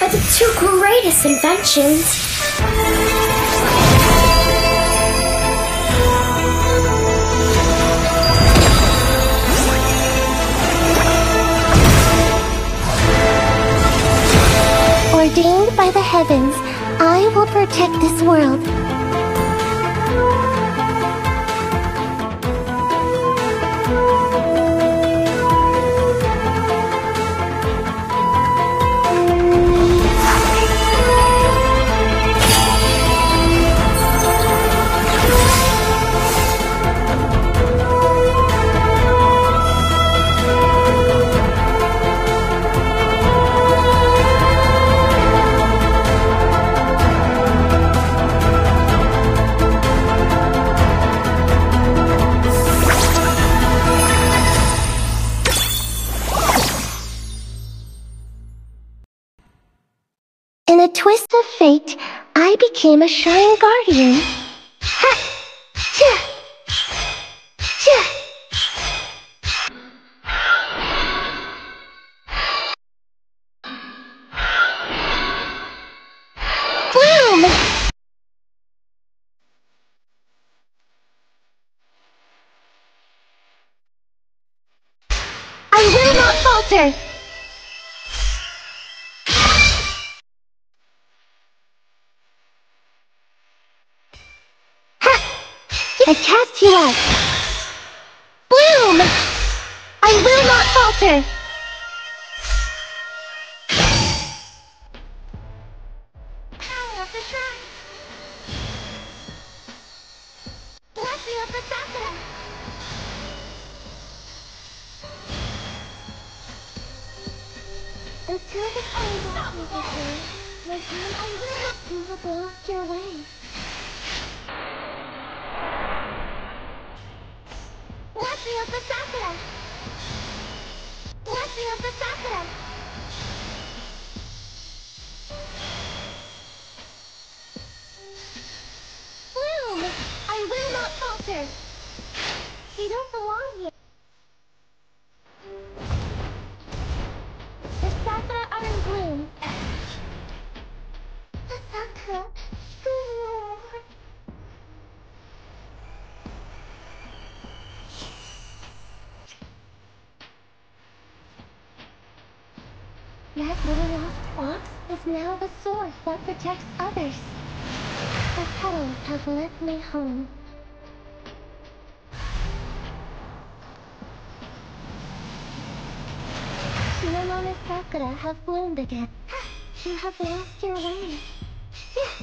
are the two greatest inventions. Ordained by the heavens, I will protect this world. In a twist of fate, I became a shrine guardian. Ha! Cha! Cha! Bloom! I will not falter! I cast you out. Bloom! I will not falter. Power of the shrine. Blessing of the Sakura. Until the fireball is returned, my time I will not move a block your way. Blessing of the Sakura! Blessing of the Sakura! Bloom! I will not falter! You don't belong here. The Sakura are in bloom. The Sakura. That little lost fox is now the source that protects others. The petals have led me home. Shinamon and Sakura have bloomed again. You have lost your way.